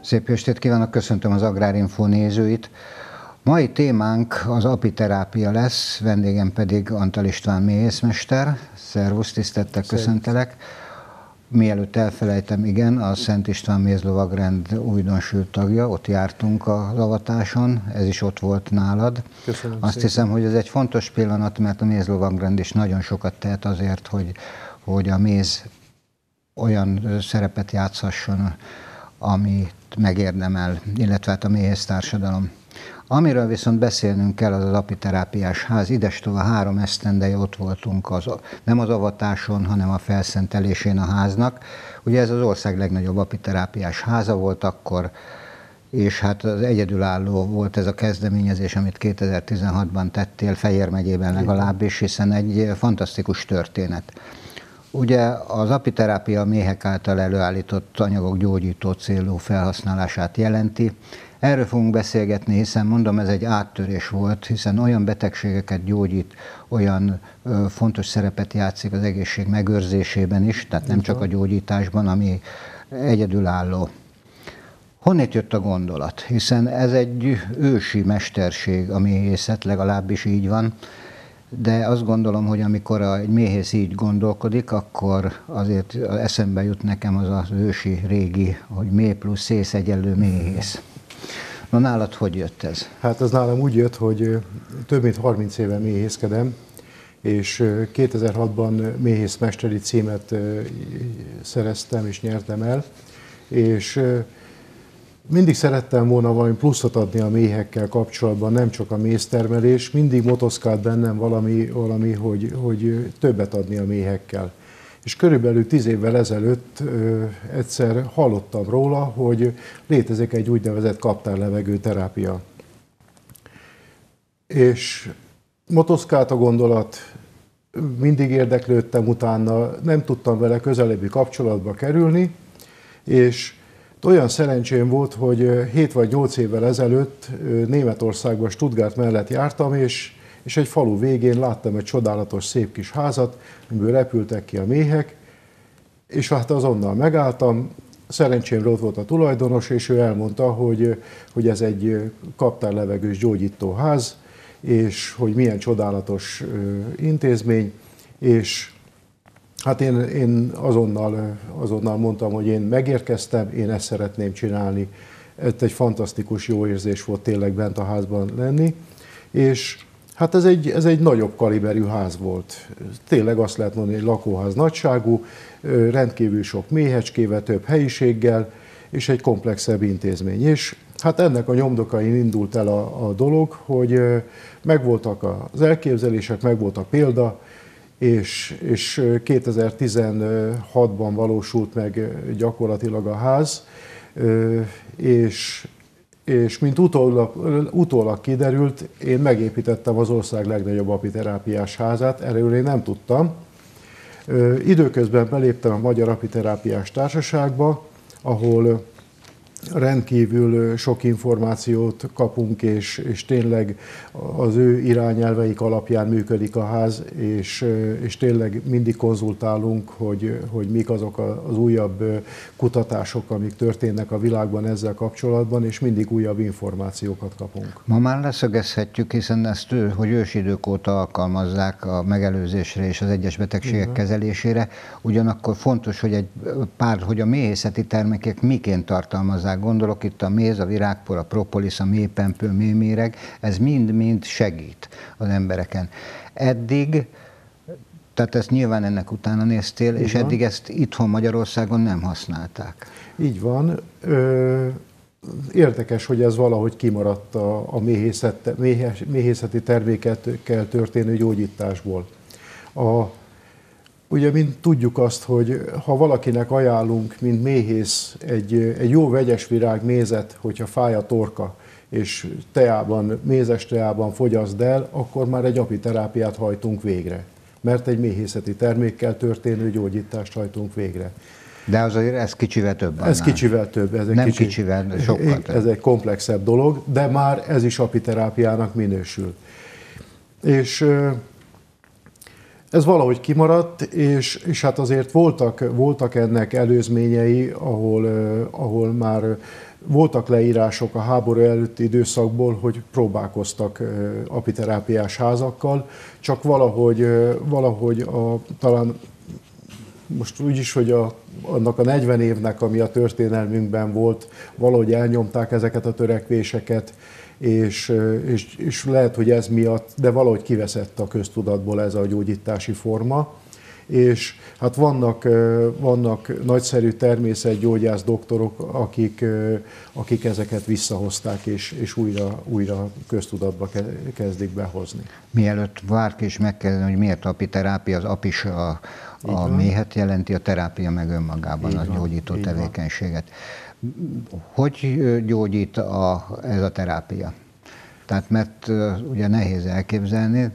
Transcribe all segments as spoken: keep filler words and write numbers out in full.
Szép jó estét kívánok, köszöntöm az Agrárinfo nézőit. Mai témánk az apiterápia lesz, vendégem pedig Antal István méhészmester. Szervusz, tisztelettel köszöntelek. Mielőtt elfelejtem, igen, a Szent István Mézlovagrend újdonsült tagja, ott jártunk az avatáson, ez is ott volt nálad. Köszönöm Azt szépen. hiszem, hogy ez egy fontos pillanat, mert a Mézlovagrend is nagyon sokat tehet azért, hogy, hogy a méz olyan szerepet játszhasson, amit megérdemel, illetve hát a méhész társadalom. Amiről viszont beszélnünk kell, az az apiterápiás ház. Idestova három esztendeje ott voltunk, az, nem az avatáson, hanem a felszentelésén a háznak. Ugye ez az ország legnagyobb apiterápiás háza volt akkor, és hát az egyedülálló volt ez a kezdeményezés, amit kétezer-tizenhatban tettél, Fejér megyében legalábbis, hiszen egy fantasztikus történet. Ugye az apiterápia a méhek által előállított anyagok gyógyító célú felhasználását jelenti. Erről fogunk beszélgetni, hiszen mondom, ez egy áttörés volt, hiszen olyan betegségeket gyógyít, olyan ö, fontos szerepet játszik az egészség megőrzésében is, tehát nem csak a gyógyításban, ami egyedülálló. Honnét jött a gondolat? Hiszen ez egy ősi mesterség, a méhészet, legalábbis így van. De azt gondolom, hogy amikor egy méhész így gondolkodik, akkor azért eszembe jut nekem az az ősi régi, hogy méh plusz szész egyenlő méhész. Na nálad hogy jött ez? Hát ez nálam úgy jött, hogy több mint harminc éve méhészkedem, és kétezer-hatban méhészmesteri címet szereztem és nyertem el, és mindig szerettem volna valami pluszot adni a méhekkel kapcsolatban, nem csak a méztermelés, mindig motoszkált bennem valami, valami hogy, hogy többet adni a méhekkel. És körülbelül tíz évvel ezelőtt ö, egyszer hallottam róla, hogy létezik egy úgynevezett kaptárlevegő terápia. És motoszkált a gondolat, mindig érdeklődtem utána, nem tudtam vele közelebbi kapcsolatba kerülni, és olyan szerencsém volt, hogy hét vagy nyolc évvel ezelőtt Németországban, Stuttgart mellett jártam, és, és egy falu végén láttam egy csodálatos, szép kis házat, amiből repültek ki a méhek, és hát azonnal megálltam. Szerencsémre ott volt a tulajdonos, és ő elmondta, hogy, hogy ez egy kaptárlevegős gyógyító ház, és hogy milyen csodálatos intézmény, és hát én, én azonnal, azonnal mondtam, hogy én megérkeztem, én ezt szeretném csinálni. Ez egy fantasztikus jó érzés volt tényleg bent a házban lenni, és hát ez egy, ez egy nagyobb kaliberű ház volt. Tényleg azt lehet mondani, hogy lakóház nagyságú, rendkívül sok méhecskével, több helyiséggel, és egy komplexebb intézmény. És hát ennek a nyomdokain indult el a, a dolog, hogy megvoltak az elképzelések, megvolt a példa, és, és kétezer-tizenhatban valósult meg gyakorlatilag a ház, és, és mint utólag, utólag kiderült, én megépítettem az ország legnagyobb apiterápiás házát, erről én nem tudtam. Időközben beléptem a Magyar Apiterápiás Társaságba, ahol rendkívül sok információt kapunk, és, és tényleg az ő irányelveik alapján működik a ház, és, és tényleg mindig konzultálunk, hogy, hogy mik azok az újabb kutatások, amik történnek a világban ezzel kapcsolatban, és mindig újabb információkat kapunk. Ma már leszögezhetjük, hiszen ezt ő, hogy ősidők óta alkalmazzák a megelőzésre és az egyes betegségek Igen. kezelésére, ugyanakkor fontos, hogy egy pár, hogy a méhészeti termékek miként tartalmazzák. Gondolok itt a méz, a virágpor, a propolis, a méhpempő, méhméreg, ez mind-mind segít az embereken. Eddig, tehát ezt nyilván ennek utána néztél, Így és van. eddig ezt itthon Magyarországon nem használták. Így van. Ö, érdekes, hogy ez valahogy kimaradt a, a méhészet, méhes, méhészeti termékekkel történő gyógyításból. A Ugye, mint tudjuk azt, hogy ha valakinek ajánlunk, mint méhész, egy, egy jó vegyes virág mézet, hogyha fáj a torka, és teában, mézes teában fogyaszd el, akkor már egy apiterápiát hajtunk végre. Mert egy méhészeti termékkel történő gyógyítást hajtunk végre. De azért ez kicsivel több annál. Ez kicsivel több. Ez egy Nem kicsi, kicsivel, sokkal több. Ez egy komplexebb dolog, de már ez is apiterápiának minősül. És ez valahogy kimaradt, és, és hát azért voltak, voltak ennek előzményei, ahol, ahol már voltak leírások a háború előtti időszakból, hogy próbálkoztak apiterápiás házakkal, csak valahogy, valahogy a, talán most úgy is, hogy a, annak a negyven évnek, ami a történelmünkben volt, valahogy elnyomták ezeket a törekvéseket, és, és, és lehet, hogy ez miatt, de valahogy kiveszett a köztudatból ez a gyógyítási forma. És hát vannak, vannak nagyszerű természetgyógyász doktorok, akik, akik ezeket visszahozták, és, és újra, újra köztudatba kezdik behozni. Mielőtt bárki is megkezdeni, hogy miért apiterápia, az ap is a, a méhet jelenti, a terápia meg önmagában a gyógyító tevékenységet. Hogy gyógyít a, ez a terápia? Tehát mert ugye nehéz elképzelni.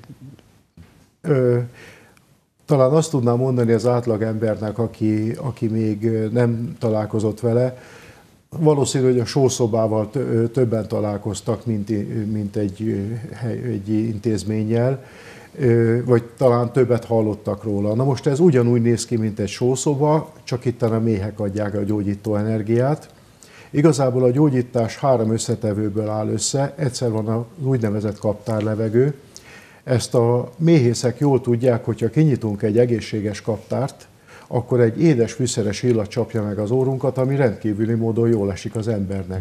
Ö, Talán azt tudnám mondani az átlagembernek, aki, aki még nem találkozott vele, valószínű, hogy a sószobával többen találkoztak, mint, mint egy, egy intézménnyel, vagy talán többet hallottak róla. Na most ez ugyanúgy néz ki, mint egy sószoba, csak itt a méhek adják a gyógyító energiát. Igazából a gyógyítás három összetevőből áll össze, egyszer van az úgynevezett kaptárlevegő. Ezt a méhészek jól tudják, hogyha kinyitunk egy egészséges kaptárt, akkor egy édes fűszeres illat csapja meg az órunkat, ami rendkívüli módon jól esik az embernek.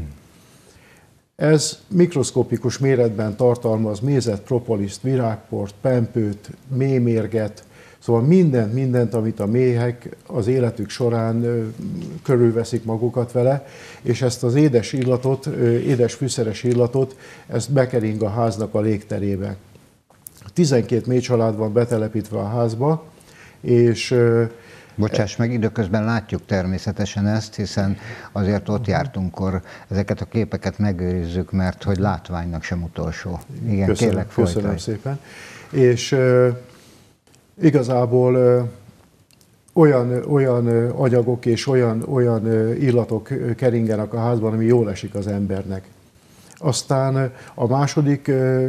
Ez mikroszkopikus méretben tartalmaz mézet, propoliszt, virágport, pempőt, mémérget, szóval mindent, mindent, amit a méhek az életük során körülveszik magukat vele, és ezt az édes illatot, édes fűszeres illatot, ezt bekering a háznak a légterébe. tizenkét méhcsalád van betelepítve a házba, és... Bocsáss meg, időközben látjuk természetesen ezt, hiszen azért ott jártunkkor ezeket a képeket megőrizzük, mert hogy látványnak sem utolsó. Igen, köszönöm, kérlek, folytasd. Köszönöm szépen. És uh, igazából uh, olyan, olyan anyagok és olyan, olyan illatok keringenek a házban, ami jól esik az embernek. Aztán a második,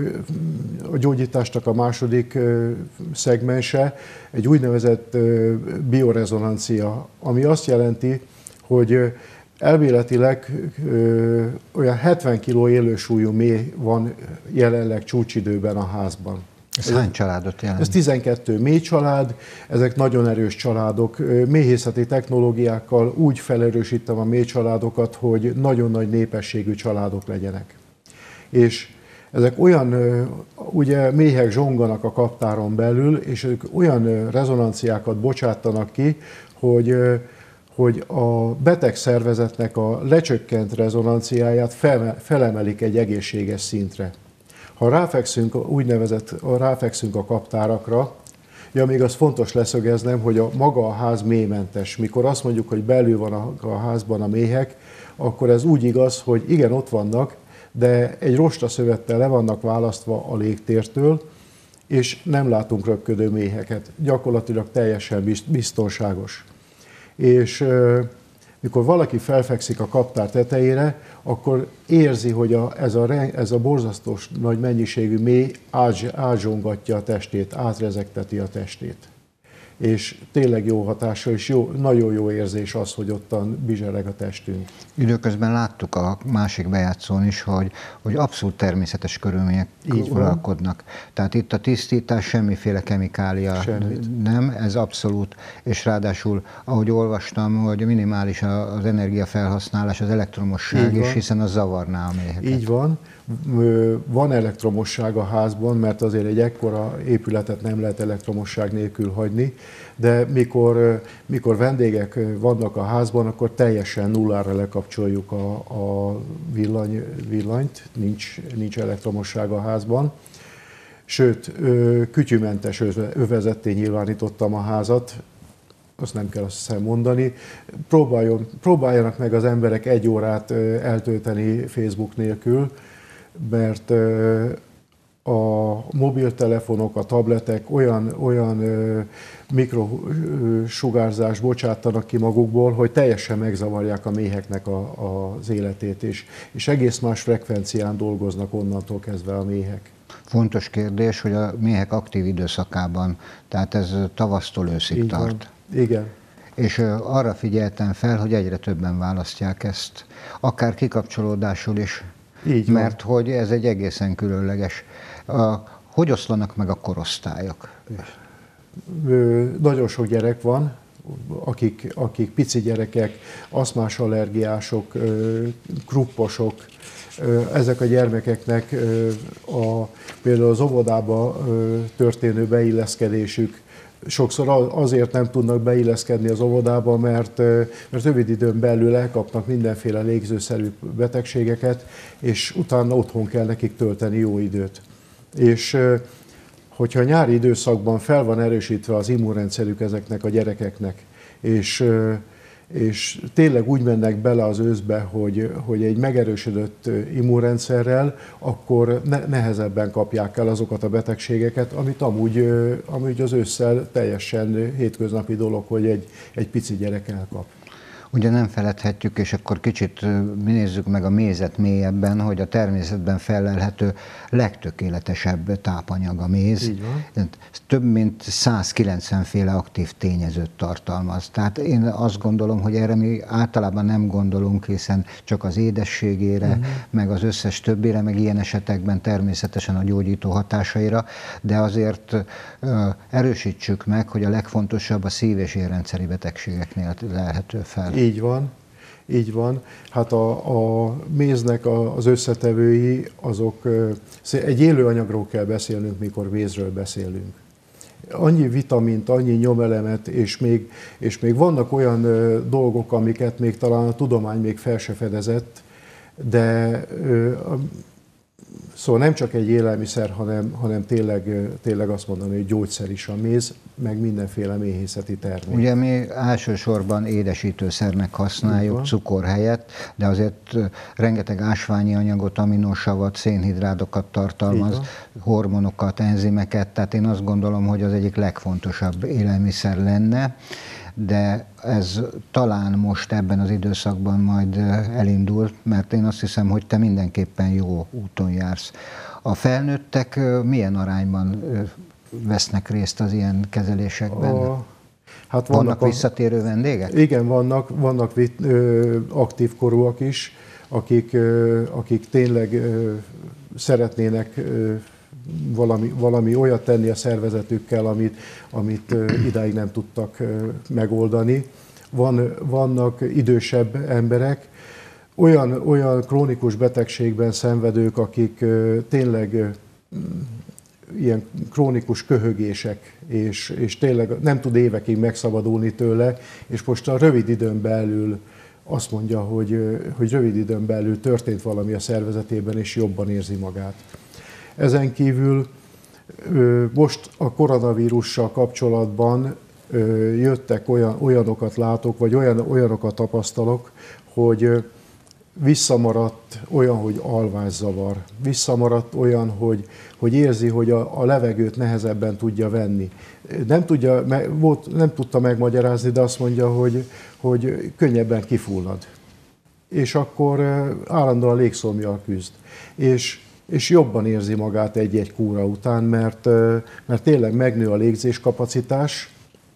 a gyógyításnak a második szegmense egy úgynevezett biorezonancia, ami azt jelenti, hogy elméletileg olyan hetven kiló élősúlyú méh van jelenleg csúcsidőben a házban. Ez hány családot jelent? Ez tizenkét méhcsalád, ezek nagyon erős családok. Méhészeti technológiákkal úgy felerősítem a méhcsaládokat, hogy nagyon nagy népességű családok legyenek. És ezek olyan, ugye méhek zsonganak a kaptáron belül, és ők olyan rezonanciákat bocsátanak ki, hogy, hogy a beteg szervezetnek a lecsökkent rezonanciáját fel, felemelik egy egészséges szintre. Ha ráfekszünk, úgynevezett ráfekszünk a kaptárakra, ja, még az fontos leszögeznem, hogy a maga a ház méhmentes. Mikor azt mondjuk, hogy belül van a, a házban a méhek, akkor ez úgy igaz, hogy igen, ott vannak, de egy rostaszövettel le vannak választva a légtértől, és nem látunk röpködő méheket. Gyakorlatilag teljesen biztonságos. És mikor valaki felfekszik a kaptár tetejére, akkor érzi, hogy a, ez, a, ez a borzasztó nagy mennyiségű méh ázsongatja a testét, átrezegteti a testét. És tényleg jó hatása, és jó, nagyon jó érzés az, hogy ottan bizsereg a testünk. Időközben láttuk a másik bejátszón is, hogy, hogy abszolút természetes körülmények uralkodnak. Tehát itt a tisztítás, semmiféle kemikália Semmit. nem, ez abszolút, és ráadásul, ahogy olvastam, hogy minimális az energiafelhasználás, az elektromosság is, hiszen az zavarná a méheket. Így van. Van elektromosság a házban, mert azért egy ekkora épületet nem lehet elektromosság nélkül hagyni, de mikor, mikor vendégek vannak a házban, akkor teljesen nullára lekapcsoljuk a, a villany, villanyt, nincs, nincs elektromosság a házban. Sőt, kütyümentes övezetté nyilvánítottam a házat, azt nem kell azt hiszem mondani. Próbáljon, próbáljanak meg az emberek egy órát eltölteni Facebook nélkül, mert a mobiltelefonok, a tabletek olyan, olyan mikrosugárzást bocsátanak ki magukból, hogy teljesen megzavarják a méheknek a, az életét, és, és egész más frekvencián dolgoznak onnantól kezdve a méhek. Fontos kérdés, hogy a méhek aktív időszakában, tehát ez tavasztól őszig Így tart. van. Igen. És arra figyeltem fel, hogy egyre többen választják ezt, akár kikapcsolódásul is, Így van. mert hogy ez egy egészen különleges. Hogy oszlanak meg a korosztályok? Ö, nagyon sok gyerek van, akik, akik pici gyerekek, aszmás allergiások, ö, krupposok. Ö, ezek a gyermekeknek ö, a, például az óvodába ö, történő beilleszkedésük sokszor azért nem tudnak beilleszkedni az óvodába, mert, mert rövid időn belül elkapnak mindenféle légzőszerű betegségeket, és utána otthon kell nekik tölteni jó időt. És hogyha a nyári időszakban fel van erősítve az immunrendszerük ezeknek a gyerekeknek, és, és tényleg úgy mennek bele az őszbe, hogy, hogy egy megerősödött immunrendszerrel, akkor ne, nehezebben kapják el azokat a betegségeket, amit amúgy, amúgy az ősszel teljesen hétköznapi dolog, hogy egy, egy pici gyerek elkap. Ugye nem feledhetjük, és akkor kicsit nézzük meg a mézet mélyebben, hogy a természetben fellelhető legtökéletesebb tápanyag a méz. Így van. Több mint százkilencven féle aktív tényezőt tartalmaz. Tehát én azt gondolom, hogy erre mi általában nem gondolunk, hiszen csak az édességére, uh-huh. meg az összes többére, meg ilyen esetekben természetesen a gyógyító hatásaira, de azért uh, erősítsük meg, hogy a legfontosabb a szív- és érrendszeri betegségeknél lelhető fel. Így van, így van. Hát a, a méznek az összetevői, azok, egy élő anyagról kell beszélnünk, mikor mézről beszélünk. Annyi vitamint, annyi nyomelemet, és még, és még vannak olyan dolgok, amiket még talán a tudomány még fel se fedezett, de szóval nem csak egy élelmiszer, hanem, hanem tényleg, tényleg azt mondani, hogy gyógyszer is a méz, meg mindenféle méhészeti termék. Ugye mi elsősorban édesítőszernek használjuk cukor helyett, de azért rengeteg ásványi anyagot, aminosavat, szénhidrátokat tartalmaz, hormonokat, enzimeket, tehát én azt gondolom, hogy az egyik legfontosabb élelmiszer lenne, de ez talán most ebben az időszakban majd elindul, mert én azt hiszem, hogy te mindenképpen jó úton jársz. A felnőttek milyen arányban vesznek részt az ilyen kezelésekben? A, hát vannak vannak a, visszatérő vendégek? Igen, vannak, vannak ö, aktív korúak is, akik, ö, akik tényleg ö, szeretnének ö, valami, valami olyat tenni a szervezetükkel, amit, amit ö, idáig nem tudtak ö, megoldani. Van, vannak idősebb emberek, olyan, olyan krónikus betegségben szenvedők, akik ö, tényleg ö, ilyen krónikus köhögések, és, és tényleg nem tud évekig megszabadulni tőle, és most a rövid időn belül azt mondja, hogy, hogy rövid időn belül történt valami a szervezetében, és jobban érzi magát. Ezen kívül most a koronavírussal kapcsolatban jöttek olyan, olyanokat látok, vagy olyan, olyanokat tapasztalok, hogy visszamaradt olyan, hogy alvászavar, visszamaradt olyan, hogy, hogy érzi, hogy a, a levegőt nehezebben tudja venni. Nem, tudja, volt, nem tudta megmagyarázni, de azt mondja, hogy, hogy könnyebben kifullad. És akkor állandóan légszomjjal küzd. És, és jobban érzi magát egy-egy kúra után, mert, mert tényleg megnő a légzéskapacitás,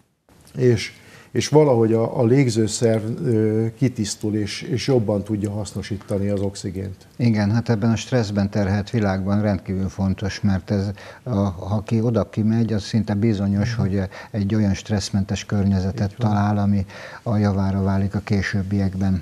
és és valahogy a, a légzőszerv kitisztul, és, és jobban tudja hasznosítani az oxigént. Igen, hát ebben a stresszben terhelt világban rendkívül fontos, mert ez, a, ha ki oda kimegy, az szinte bizonyos, mm. hogy egy olyan stresszmentes környezetet talál, ami a javára válik a későbbiekben.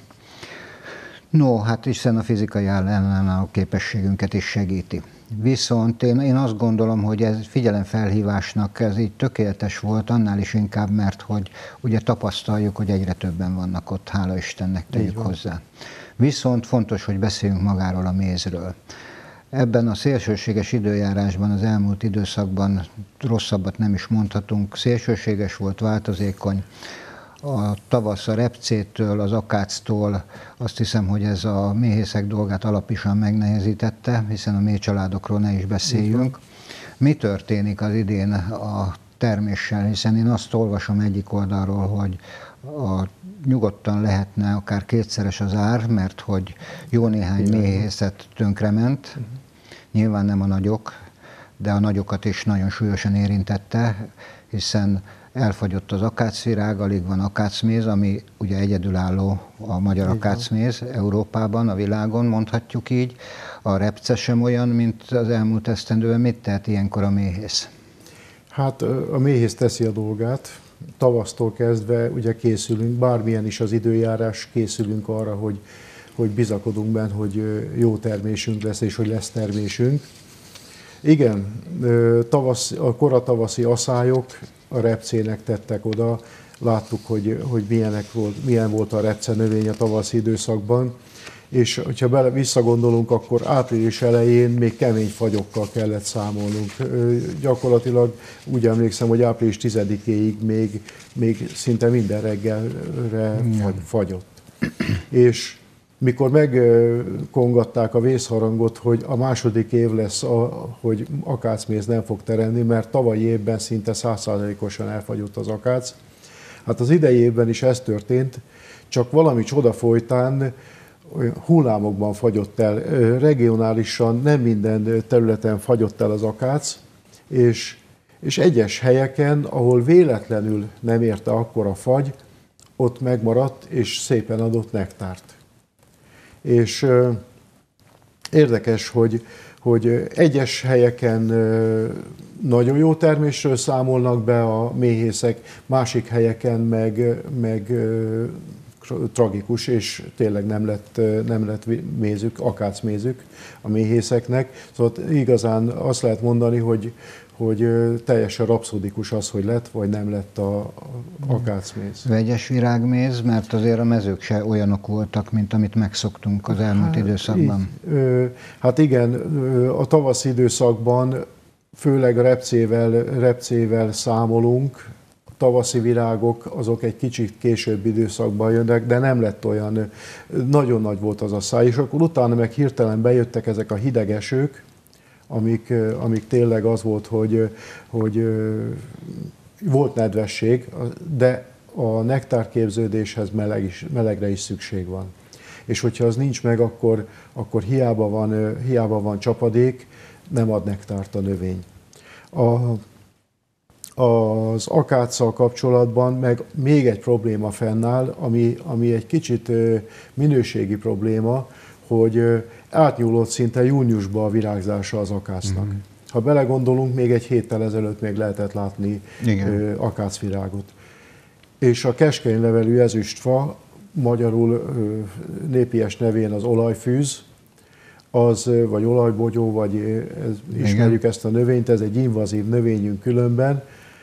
No, hát hiszen a fizikai ellenálló képességünket is segíti. Viszont én, én azt gondolom, hogy ez figyelemfelhívásnak ez így tökéletes volt, annál is inkább, mert hogy ugye tapasztaljuk, hogy egyre többen vannak ott, hála Istennek, tegyük hozzá. Viszont fontos, hogy beszéljünk magáról a mézről. Ebben a szélsőséges időjárásban, az elmúlt időszakban rosszabbat nem is mondhatunk, szélsőséges volt, változékony. A tavasz a repcétől, az akáctól, azt hiszem, hogy ez a méhészek dolgát alaposan megnehezítette, hiszen a méhcsaládokról ne is beszéljünk. Mi történik az idén a terméssel, hiszen én azt olvasom egyik oldalról, hogy a, nyugodtan lehetne akár kétszeres az ár, mert hogy jó néhány méhészet tönkrement, nyilván nem a nagyok, de a nagyokat is nagyon súlyosan érintette, hiszen elfogyott az akácvirág, alig van akácméz, ami ugye egyedülálló a magyar akácméz Európában, a világon, mondhatjuk így. A repce sem olyan, mint az elmúlt esztendőben. Mit tehet ilyenkor a méhész? Hát a méhész teszi a dolgát. Tavasztól kezdve ugye készülünk, bármilyen is az időjárás, készülünk arra, hogy, hogy bizakodunk benne, hogy jó termésünk lesz, és hogy lesz termésünk. Igen, tavasz, a koratavaszi aszályok a repcének tettek oda. Láttuk, hogy, hogy milyenek volt, milyen volt a repce növény a tavaszi időszakban. És ha bele visszagondolunk, akkor április elején még kemény fagyokkal kellett számolnunk. Gyakorlatilag úgy emlékszem, hogy április tizedikéig még, még szinte minden reggelre fagyott. És mikor megkongatták a vészharangot, hogy a második év lesz, a, hogy akácméz nem fog teremni, mert tavalyi évben szinte száz százalékosan elfagyott az akác. Hát az idei évben is ez történt, csak valami csoda folytán hullámokban fagyott el. Regionálisan nem minden területen fagyott el az akác, és, és egyes helyeken, ahol véletlenül nem érte akkora fagy, ott megmaradt, és szépen adott nektárt. És érdekes, hogy, hogy egyes helyeken nagyon jó termésről számolnak be a méhészek, másik helyeken meg, meg tragikus, és tényleg nem lett, nem lett mézük, akácmézük a méhészeknek. Szóval igazán azt lehet mondani, hogy, hogy teljesen rapszódikus az, hogy lett, vagy nem lett a akácméz. Vegyes virágméz, mert azért a mezők se olyanok voltak, mint amit megszoktunk az elmúlt hát, időszakban. Így, hát igen, a tavaszi időszakban főleg repcével, repcével számolunk. A tavaszi virágok azok egy kicsit később időszakban jönnek, de nem lett olyan, nagyon nagy volt az a száj, és akkor utána meg hirtelen bejöttek ezek a hideg esők, amik, amik tényleg az volt, hogy, hogy volt nedvesség, de a nektárképződéshez meleg is, melegre is szükség van. És hogyha az nincs meg, akkor, akkor hiába van, hiába van csapadék, nem ad nektárt a növény. A, az akáccal kapcsolatban meg még egy probléma fennáll, ami, ami egy kicsit minőségi probléma, hogy átnyúlott szinte júniusban a virágzása az akácnak. Mm. Ha belegondolunk, még egy héttel ezelőtt még lehetett látni Igen. akácvirágot. És a keskenylevelű ezüstfa, magyarul népies nevén az olajfűz, az, vagy olajbogyó, vagy ez, ismerjük ezt a növényt, ez egy invazív növényünk különben,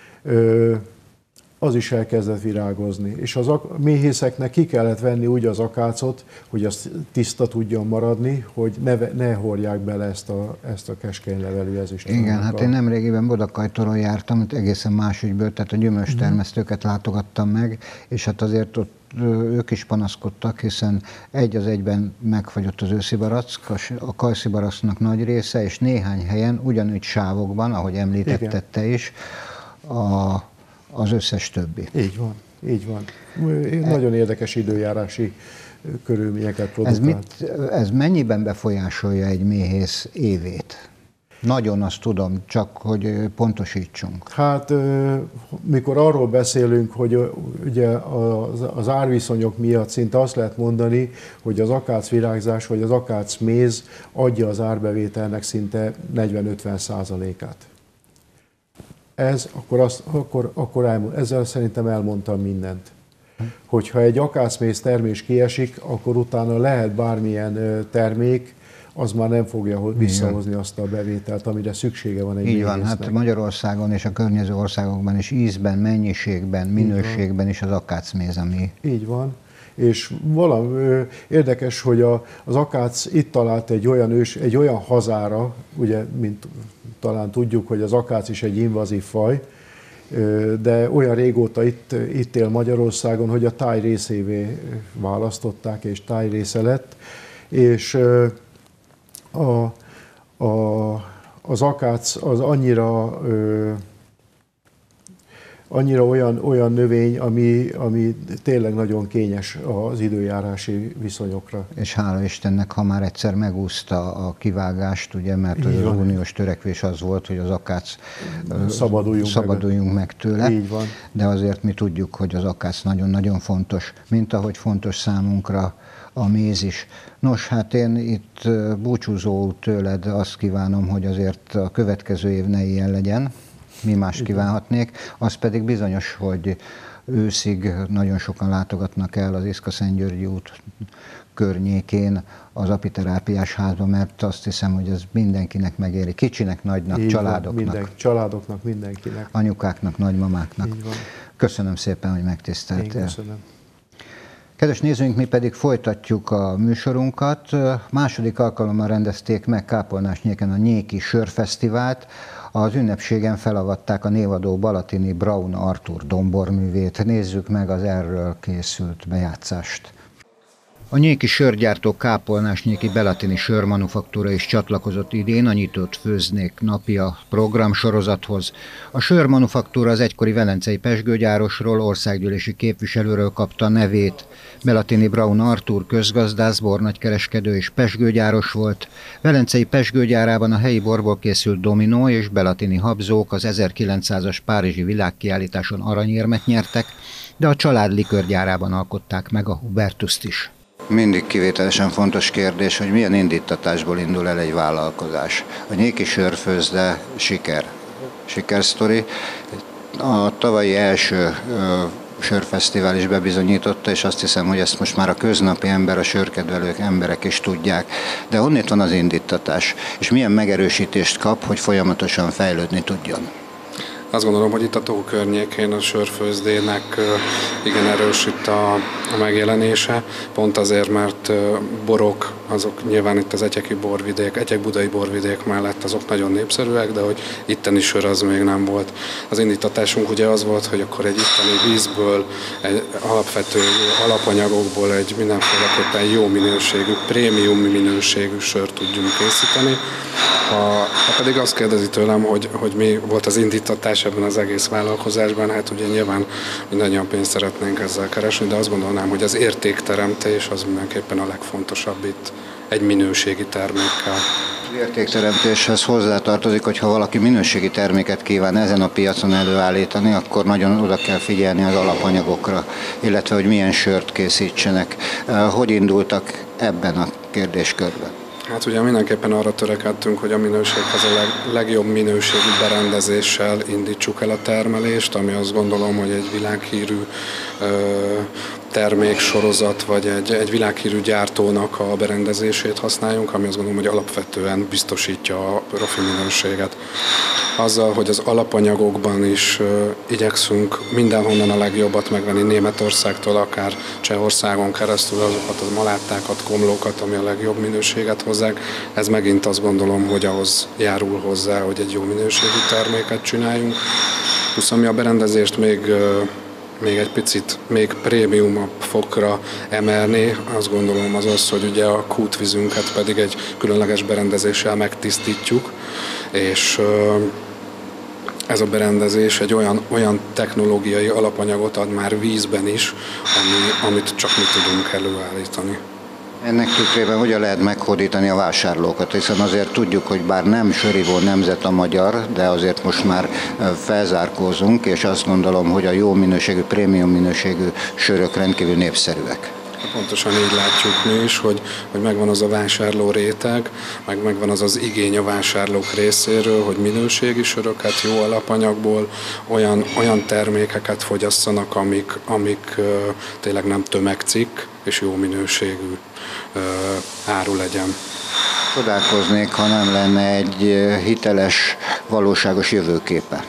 az is elkezdett virágozni. És az méhészeknek ki kellett venni úgy az akácot, hogy az tiszta tudjon maradni, hogy ne, ne hordják bele ezt a, ezt a keskenylevelű ezüstöt. Igen, hát én nemrégiben Bodakajtoron jártam, itt egészen más ügyből, tehát a gyümölcstermesztőket látogattam meg, és hát azért ott ők is panaszkodtak, hiszen egy az egyben megfagyott az őszi barack, a kajszi baracknak nagy része, és néhány helyen, ugyanúgy sávokban, ahogy említette te is, a, az összes többi. Így van, így van. Nagyon érdekes időjárási körülményeket produkált. Ez, mit, ez mennyiben befolyásolja egy méhész évét? Nagyon azt tudom, csak hogy pontosítsunk. Hát, mikor arról beszélünk, hogy ugye az árviszonyok miatt szinte azt lehet mondani, hogy az akácvirágzás vagy az akácméz adja az árbevételnek szinte negyven-ötven százalékát. Ez, akkor, azt, akkor, akkor elmond, ezzel szerintem elmondtam mindent. Hogyha egy akácméz termés kiesik, akkor utána lehet bármilyen termék, az már nem fogja visszahozni azt a bevételt, amire szüksége van egy Így méhésznek. van, hát Magyarországon és a környező országokban is ízben, mennyiségben, minőségben is az akácméz, ami... Így van. És valami érdekes, hogy a, az akác itt talált egy olyan, ős, egy olyan hazára, ugye, mint talán tudjuk, hogy az akác is egy invazív faj, de olyan régóta itt, itt él Magyarországon, hogy a táj részévé választották, és táj része lett. És a, a, az akác az annyira, annyira olyan, olyan növény, ami, ami tényleg nagyon kényes az időjárási viszonyokra. És hála Istennek, ha már egyszer megúszta a kivágást, ugye, mert az uniós törekvés az volt, hogy az akác szabaduljunk, szabaduljunk meg. meg tőle. Így van. De azért mi tudjuk, hogy az akác nagyon-nagyon fontos, mint ahogy fontos számunkra a méz is. Nos, hát én itt búcsúzó tőled azt kívánom, hogy azért a következő év ne ilyen legyen, mi más kívánhatnék, az pedig bizonyos, hogy őszig nagyon sokan látogatnak el az Iszka-Szentgyörgyi út környékén az apiterápiás házba, mert azt hiszem, hogy ez mindenkinek megéri, kicsinek, nagynak, így családoknak. Van, minden, családoknak, mindenkinek. Anyukáknak, nagymamáknak. Köszönöm szépen, hogy megtiszteltél. Én köszönöm. Kedves nézőink, mi pedig folytatjuk a műsorunkat. Második alkalommal rendezték meg Kápolnásnyéken a Nyéki Sörfesztivált. Az ünnepségen felavatták a névadó balatini Braun Artúr domborművét. Nézzük meg az erről készült bejátszást. A nyéki sörgyártó Kápolnásnyéki Belatini Sörmanufaktúra is csatlakozott idén a Nyitott Főzdék napja programsorozathoz. A sörmanufaktúra az egykori velencei pezsgőgyárosról, országgyűlési képviselőről kapta nevét. Belatini Braun Artúr közgazdász, bornagykereskedő és pezsgőgyáros volt. Velencei pezsgőgyárában a helyi borból készült dominó és belatini habzók az ezerkilencszázas párizsi világkiállításon aranyérmet nyertek, de a család likörgyárában alkották meg a Hubertuszt is. Mindig kivételesen fontos kérdés, hogy milyen indítatásból indul el egy vállalkozás. A Nyéki Sörfőzde siker, sikersztori. A tavalyi első ö, sörfesztivál is bebizonyította, és azt hiszem, hogy ezt most már a köznapi ember, a sörkedvelők emberek is tudják. De honnét van az indítatás, és milyen megerősítést kap, hogy folyamatosan fejlődni tudjon? Azt gondolom, hogy itt a tó környékén a sörfőzdének igen erős itt a, a megjelenése, pont azért, mert borok, azok nyilván itt az etyeki borvidék, etyek-budai borvidék mellett azok nagyon népszerűek, de hogy itteni sör az még nem volt. Az indítatásunk ugye az volt, hogy akkor egy itteni vízből, egy alapvető alapanyagokból egy mindenféleképpen jó minőségű, prémium minőségű sört tudjunk készíteni. Ha, ha pedig azt kérdezi tőlem, hogy, hogy mi volt az indítatás ebben az egész vállalkozásban, hát ugye nyilván mindannyian pénzt szeretnénk ezzel keresni, de azt gondolnám, hogy az értékteremtés az mindenképpen a legfontosabb itt egy minőségi termékkel. Az értékteremtéshez hozzátartozik, hogy ha valaki minőségi terméket kíván ezen a piacon előállítani, akkor nagyon oda kell figyelni az alapanyagokra, illetve hogy milyen sört készítsenek. Hogy indultak ebben a kérdéskörben? Hát ugye mindenképpen arra törekedtünk, hogy a minőséghez a leg, legjobb minőségű berendezéssel indítsuk el a termelést, ami azt gondolom, hogy egy világhírű ö, terméksorozat, vagy egy, egy világhírű gyártónak a berendezését használjunk, ami azt gondolom, hogy alapvetően biztosítja a profi minőséget. Azzal, hogy az alapanyagokban is ö, igyekszünk mindenhonnan a legjobbat megvenni, Németországtól, akár Csehországon keresztül azokat a maláttákat, komlókat, ami a legjobb minőséget hozzák. Ez megint azt gondolom, hogy ahhoz járul hozzá, hogy egy jó minőségű terméket csináljunk. Plusz ami a berendezést még ö, még egy picit még prémiumabb fokra emelni, azt gondolom az az, hogy ugye a kútvízünket pedig egy különleges berendezéssel megtisztítjuk, és ez a berendezés egy olyan, olyan technológiai alapanyagot ad már vízben is, ami, amit csak mi tudunk előállítani. Ennek tükrében hogyan lehet meghódítani a vásárlókat, hiszen azért tudjuk, hogy bár nem sörivó nemzet a magyar, de azért most már felzárkózunk, és azt gondolom, hogy a jó minőségű, prémium minőségű sörök rendkívül népszerűek. Pontosan így látjuk mi is, hogy, hogy megvan az a vásárló réteg, meg megvan az az igény a vásárlók részéről, hogy minőségi söröket jó alapanyagból, olyan, olyan termékeket fogyasszanak, amik, amik uh, tényleg nem tömegcikk, és jó minőségű uh, áru legyen. Csodálkoznék, ha nem lenne egy hiteles, valóságos jövőképe.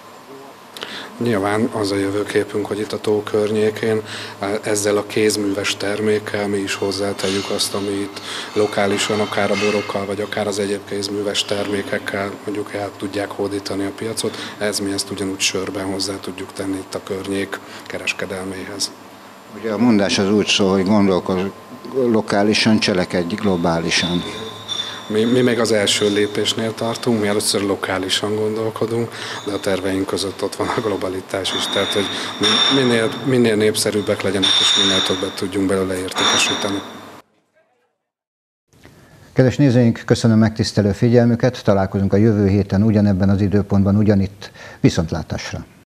Nyilván az a jövőképünk, hogy itt a tó környékén ezzel a kézműves termékkel mi is hozzátegyük azt, ami itt lokálisan, akár a borokkal, vagy akár az egyéb kézműves termékekkel mondjuk el tudják hódítani a piacot. Ez mi ezt ugyanúgy sörben hozzá tudjuk tenni itt a környék kereskedelméhez. Ugye a mondás az úgy szól, hogy gondolkozz lokálisan, cselekedj globálisan. Mi, mi még az első lépésnél tartunk, mi először lokálisan gondolkodunk, de a terveink között ott van a globalitás is, tehát hogy minél, minél népszerűbbek legyenek, és minél többet tudjunk belőle értékesíteni. Kedves nézőink, köszönöm megtisztelő figyelmüket, találkozunk a jövő héten ugyanebben az időpontban, ugyanitt, viszontlátásra!